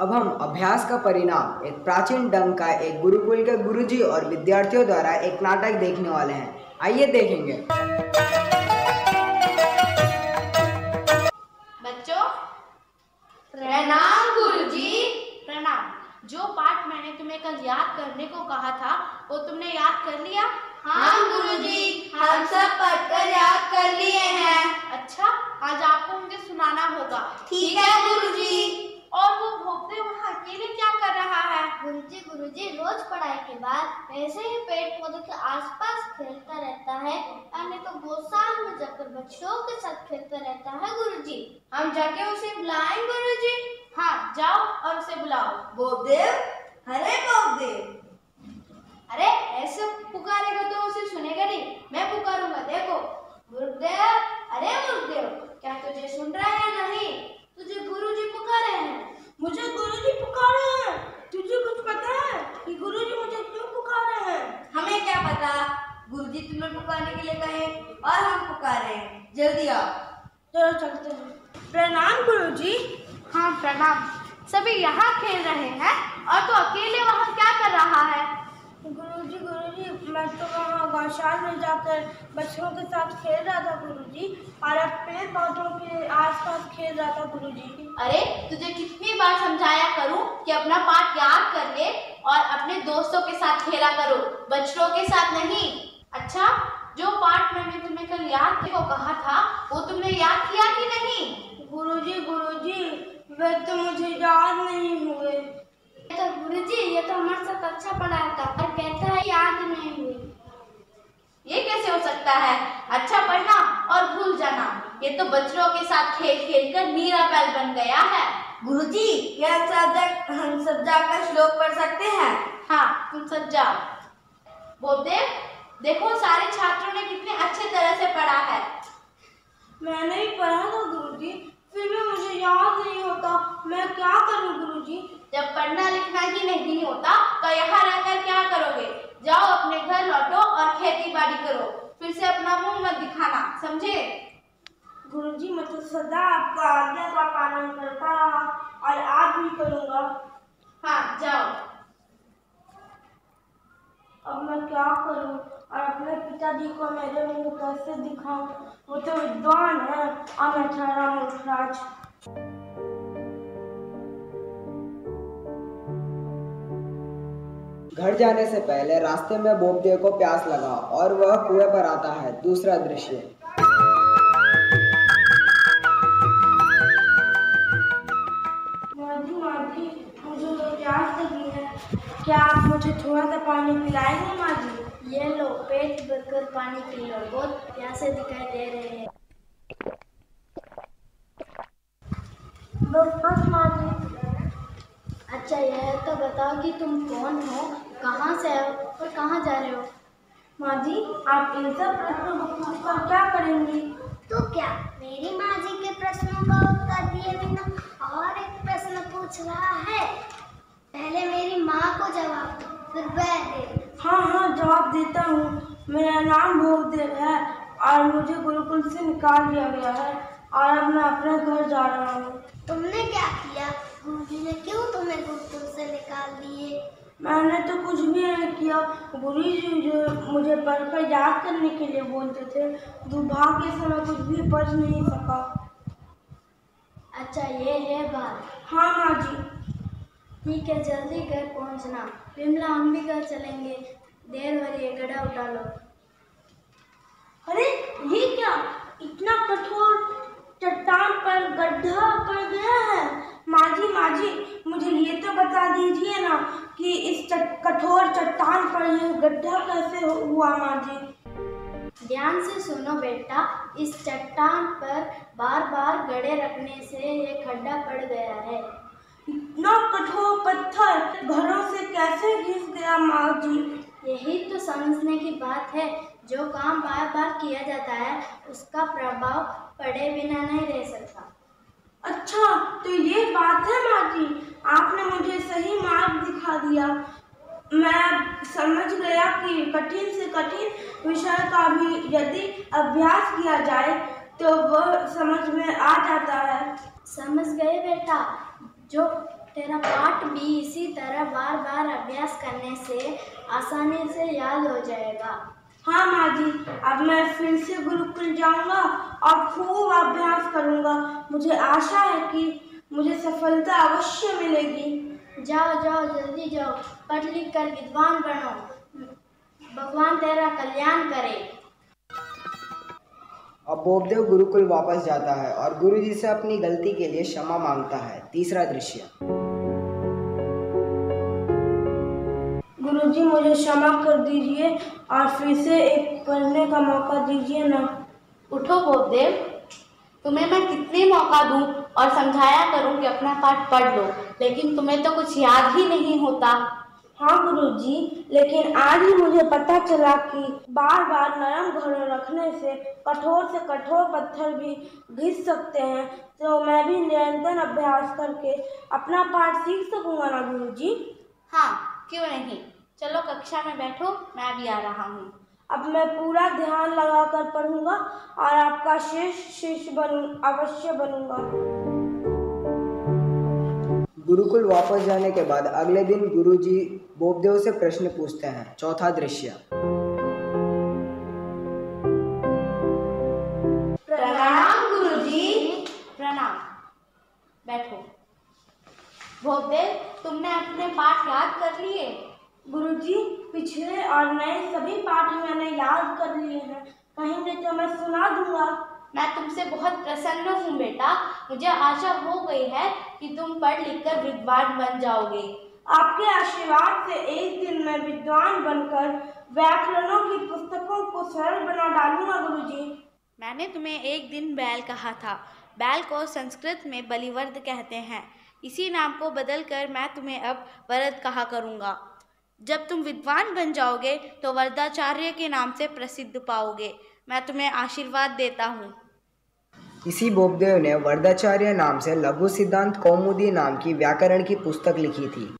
अब हम अभ्यास का परिणाम एक प्राचीन ढंग का एक गुरुकुल के गुरुजी और विद्यार्थियों द्वारा एक नाटक देखने वाले हैं। आइए देखेंगे। बच्चों, प्रणाम गुरुजी। प्रणाम। जो पाठ मैंने तुम्हें कल याद करने को कहा था वो तुमने याद कर लिया? हाँ गुरुजी, हम सब पढ़कर याद कर लिए हैं। अच्छा, आज आपको मुझे सुनाना होगा। ठीक है गुरुजी। और वो भोपते वहाँ अकेले क्या कर रहा है? गुरुजी रोज पढ़ाई के बाद ऐसे ही पेड़ पौधों के आसपास खेलता रहता है, अन्य तो गौशाला में जाकर बच्चों के साथ खेलता रहता है गुरुजी। हम जाके उसे बुलाएं गुरुजी? हाँ, जाओ और उसे बुलाओ। बोपदेव, अरे बोपदेव। अरे ऐसे पुकारेगा तो उसे सुनेगा नहीं, मैं पुकारूंगा, देखो। गुरुदेव, अरे गुरुदेव, क्या तुझे सुन रहा है या नहीं? तुझे गुरुजी पुकारे हैं। मुझे गुरुजी पुकारे हैं। तुझे कुछ पता है कि गुरुजी मुझे क्यों पुकारे हैं? हमें क्या पता, गुरुजी तुम्हें पुकारने के लिए कहे और हम पुकारे हैं। जल्दी आओ। चलो चलते हैं। प्रणाम गुरुजी। हाँ प्रणाम। सभी यहाँ खेल रहे हैं और तो अकेले वहाँ क्या कर रहा है? गुरुजी, मैं तो वहाँ गौशाला में जाकर बच्चों के साथ खेल रहा था गुरुजी, और अब पेड़ पौधों के आसपास खेल रहा था गुरुजी। अरे तुझे कितनी बार समझाया करूँ कि अपना पाठ याद कर ले और अपने दोस्तों के साथ खेला करो, बच्चों के साथ नहीं। अच्छा, जो पाठ मैंने तुम्हें कल याद करने को कहा था वो तुमने याद किया कि नहीं? गुरुजी, वे तो मुझे याद नहीं हुए। तो गुरुजी, ये तो हमारे साथ अच्छा पढ़ाया था और कहता है याद नहीं हुई। ये कैसे हो सकता है? अच्छा पढ़ना और भूल जाना, ये तो बच्चों के साथ खेल खेल कर मीरा बैल बन गया है। गुरुजी, हम सब जाकर श्लोक पढ़ सकते हैं? हाँ, तुम सब जाओ। बोपदेव, देखो सारे छात्रों ने कितने अच्छे तरह से पढ़ा है। मैंने भी पढ़ा था गुरुजी, फिर भी मुझे याद नहीं होता। मैं क्या करूं गुरुजी? जब पढ़ना लिखना ही नहीं होता तो यहाँ रहकर क्या करोगे? जाओ अपने घर लौटो और खेती बाड़ी करो, फिर से अपना मुंह मत दिखाना, समझे? गुरुजी, मैं तो सदा आपका आज्ञा का पालन करता रहा और आज भी करूंगा। हाँ, जाओ। अब मैं क्या करूं और अपने पिताजी को मेरे मुंह कैसे दिखाऊं? वो तो विद्वान है और मैं ठहरा मूर्खराज। घर जाने से पहले रास्ते में बोपदेव को प्यास लगा और वह कुएं पर आता है। दूसरा दृश्य। माँ जी, मुझे प्यास लगी है, क्या आप मुझे थोड़ा सा पानी पिलाएंगे माँ जी? ये लो, पेट भरकर पानी पी लो, बहुत प्यासे दिखाई दे रहे हैं। बस माँ जी। अच्छा, यह तो बताओ कि तुम कौन हो, कहाँ से हो और कहाँ जा रहे हो? माँ जी, आप इन सब प्रश्नों को पूछकर क्या करेंगी? तो क्या मेरी माँ जी के प्रश्नों का उत्तर दिए बिना और एक प्रश्न पूछ रहा है? पहले मेरी माँ को जवाब दो, फिर वह दे। हाँ, जवाब देता हूँ। मेरा नाम भोपदेव है और मुझे गुरुकुल से निकाल दिया गया है और अब मैं अपने घर जा रहा हूँ। तुमने क्या किया? गुरुजी ने क्यों तुम्हें गुरुकुल से निकाल दिए? मैंने तो कुछ भी नहीं किया। गुरुजी जो मुझे पढ़कर याद करने के लिए बोलते थे, दुर्भाग्य से मैं कुछ भी पढ़ नहीं सका। अच्छा, ये है बात। हाँ माँ जी। ठीक है, जल्दी घर पहुँचना। विमला, हम भी घर चलेंगे, देर हो रही है, गड्ढा उठा लो। अरे ये क्या, इतना कठोर चट्टान पर गड्ढा पड़ गया है? माँ जी, मुझे ये तो बता दीजिए ना कि इस कठोर चट्टान पर यह गड्ढा कैसे हुआ माँ जी? ध्यान से सुनो बेटा, इस चट्टान पर बार बार गड्ढे रखने से ये खड्डा पड़ गया है। इतना कठोर पत्थर घरों से कैसे घिस गया माँ जी? यही तो समझने की बात है, जो काम बार बार किया जाता है उसका प्रभाव पड़े बिना नहीं रह सकता। अच्छा, तो ये बात है माँ जी, आपने मुझे सही मार्ग दिखा दिया। मैं समझ गया कि कठिन से कठिन विषय का भी यदि अभ्यास किया जाए तो वह समझ में आ जाता है। समझ गए बेटा, जो तेरा पाठ भी इसी तरह बार बार अभ्यास करने से आसानी से याद हो जाएगा। हाँ माँ जी, अब मैं फिर से गुरुकुल जाऊंगा और खूब अभ्यास करूंगा। मुझे आशा है कि मुझे सफलता अवश्य मिलेगी। जाओ जाओ जल्दी जाओ, पढ़ लिख कर विद्वान बनो, भगवान तेरा कल्याण करे। अब बोबदेव गुरुकुल वापस जाता है और गुरुजी से अपनी गलती के लिए क्षमा मांगता है। तीसरा दृश्य। गुरुजी मुझे क्षमा कर दीजिए और फिर से एक पढ़ने का मौका दीजिए ना। उठो बोबदेव, तुम्हें मैं कितने मौका दूं और समझाया करूं कि अपना पाठ पढ़ लो, लेकिन तुम्हें तो कुछ याद ही नहीं होता। हाँ गुरुजी, लेकिन आज ही मुझे पता चला कि बार बार नरम घड़े रखने से कठोर पत्थर भी घिस सकते हैं, तो मैं भी निरंतर अभ्यास करके अपना पाठ सीख सकूंगा ना गुरुजी? हाँ, क्यों नहीं। चलो कक्षा में बैठो, मैं भी आ रहा हूँ। अब मैं पूरा ध्यान लगाकर पढ़ूंगा और आपका शिष्य अवश्य बनूंगा। गुरुकुल वापस जाने के बाद अगले दिन गुरुजी बोबदेव से प्रश्न पूछते हैं। चौथा दृश्य। प्रणाम गुरुजी। प्रणाम, बैठो। बोबदेव, तुमने अपने पाठ याद कर लिए? गुरुजी, पिछले और नए सभी पाठ मैंने याद कर लिए हैं। कहेंगे तो मैं सुना दूंगा। मैं तुमसे बहुत प्रसन्न हूँ बेटा। मुझे आशा हो गई है कि तुम पढ़ लिख कर विद्वान बन जाओगे। आपके आशीर्वाद से एक दिन मैं विद्वान बनकर व्याकरणों की पुस्तकों को सरल बना डालूंगा गुरुजी। मैंने तुम्हें एक दिन बैल कहा था। बैल को संस्कृत में बलिवर्द कहते हैं। इसी नाम को बदलकर मैं तुम्हें अब वरद कहा करूँगा। जब तुम विद्वान बन जाओगे तो वरदाचार्य के नाम से प्रसिद्ध पाओगे। मैं तुम्हें आशीर्वाद देता हूँ। इसी बोबदेव ने वरदाचार्य नाम से लघु सिद्धांत कौमुदी नाम की व्याकरण की पुस्तक लिखी थी।